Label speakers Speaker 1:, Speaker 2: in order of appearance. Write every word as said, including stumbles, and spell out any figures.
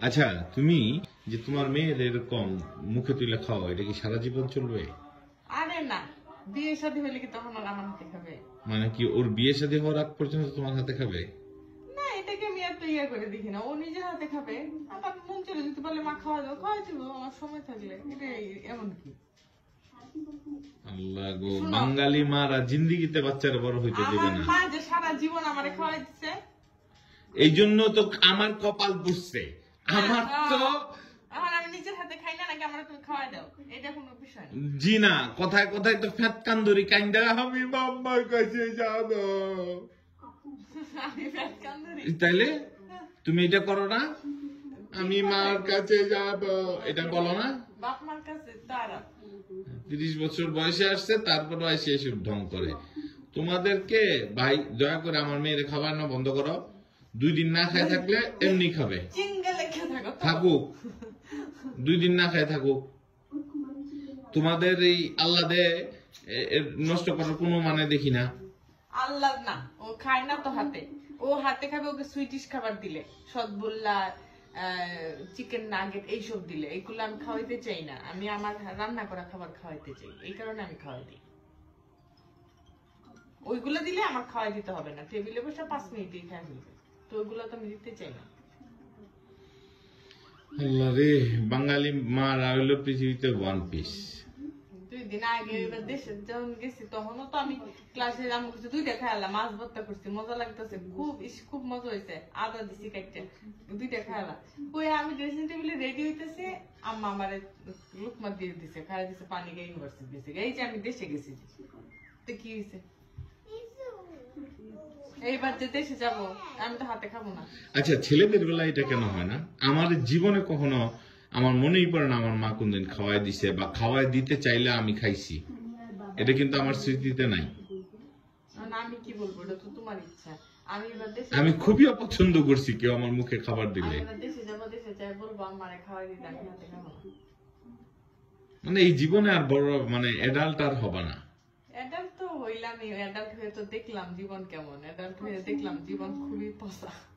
Speaker 1: আচ্ছা, তুমি যে তোমার মেয়ের এরকম মুখে তুলে খাও, এটা কি সারা জীবন চলবে?
Speaker 2: আরে না, বিয়ে শাদী হলে কি তখন আর আমার হাতে খাবে?
Speaker 1: মানে কি ওর বিয়ে শাদী হওয়ার আগ পর্যন্ত তোমার হাতে খাবে?
Speaker 2: না, এটাকে আমি এত ইয়া করে দেখি না। ও নিজের হাতে খাবে, আবার মন চলে যেতে বলে মা খাওয়া দাও, খাওয়াই দিব আমার সময় থাকলে। এটা এমন কি?
Speaker 1: আল্লাহ গো, বাঙালি মারা জিন্দিগিতে বাচ্চারা বড় হইতে দেবে
Speaker 2: আমার
Speaker 1: না।
Speaker 2: মা যে সারা জীবন আমারে খাওয়াই দিচ্ছে,
Speaker 1: এই জন্য তো আমার কপাল পুষছে। আমার তো
Speaker 2: আমার আমি নিজের হাতে খাই না, নাকি আমার তুমি খাওয়াই দাও, এটা কোনো বিষয় না।
Speaker 1: জি না, কথায় কথায় তো ফ্যাট কান্দুরি কাইন্দা আমি বাম্মার কাছে যাব।
Speaker 2: আমি ফ্যাট কান্দুরি?
Speaker 1: তাইলে তুমি এটা করো না, আমি মার কাছে যাব, এটা বলো না?
Speaker 2: বাপ মার কাছে তারা
Speaker 1: তিরিশ বছর বয়সে আসছে, তারপরে এসে এসব ঢং করে। তোমাদেরকে ভাই দয়া করে আমার মেয়ের খাবার না বন্ধ করো। দুই দিন না খায় থাকলে এমনি খাবে, থাকুক দুই দিন না খায় থাকুক। তোমাদের এই আল্লাহ দে নষ্ট করার কোনো মানে দেখি না।
Speaker 2: আল্লাহ না, ও খায় না তো হাতে। ও হাতে খাবে, ওকে সুইটিশ খাবার দিলে, সদবুল্লা, চিকেন নাগেট এইসব দিলে, এগুলো আমি খাওয়াইতে চাই না। আমি আমার রান্না করা খাবার খাওয়াইতে চাই, এই কারণে আমি খাওয়াই দিই। ওইগুলো দিলে আমার খাওয়াই দিতে হবে না, টেবিলে বসে পাঁচ মিনিটেই খাই ফেলবে। তো ওইগুলো তো আমি দিতে চাই না।
Speaker 1: আল্লাহ রে, বাঙালি মারা হইলো পৃথিবীতে ওয়ান পিস।
Speaker 2: দুই দিন আগে এবার দেশে যখন গেছি, তখনও তো আমি ক্লাসে আমি কিছু দুইটা খাইলাম, মাছ ভর্তা করছি, মজা লাগতেছে খুব, খুব মজা হয়েছে। আদা দিছি কাটতে, দুইটা খাইলাম। ওই আমি ড্রেসিং টেবিলে রেডি হইতেছে, আম্মা আমারে লুকমা দিয়ে দিছে, খাই দিছে, পানি গিয়ে ইউনিভার্সিটি দিছে। এই যে আমি দেশে গেছি, তো কি হয়েছে? এইবার যে দেশে যাবো, আমি তো হাতে খাবো না।
Speaker 1: আচ্ছা, ছেলেদের বেলা এটা কেন হয় না? আমার জীবনে কখনো আমার মনেই পড়ে না আমার মা কোনদিন খাওয়াই দিছে বা খাওয়াই দিতে চাইলে আমি খাইছি। এটা কিন্তু আমার স্মৃতিতে নাই।
Speaker 2: আমি কি বলবো, এটা তো তোমার ইচ্ছা। আমি এবার দেশে,
Speaker 1: আমি খুবই অপছন্দ করছি কেউ আমার মুখে খাবার দিলে।
Speaker 2: দেশে যাবো, দেশে যাই বলবো আমারে খাওয়াই দিতে, আমি হাতে খাবো না।
Speaker 1: মানে এই জীবনে আর বড় মানে অ্যাডাল্ট আর হবে না।
Speaker 2: অ্যাডাল্ট তো হইলামই, অ্যাডাল্ট হয়ে তো দেখলাম জীবন কেমন, অ্যাডাল্ট হয়ে দেখলাম জীবন খুবই পচা।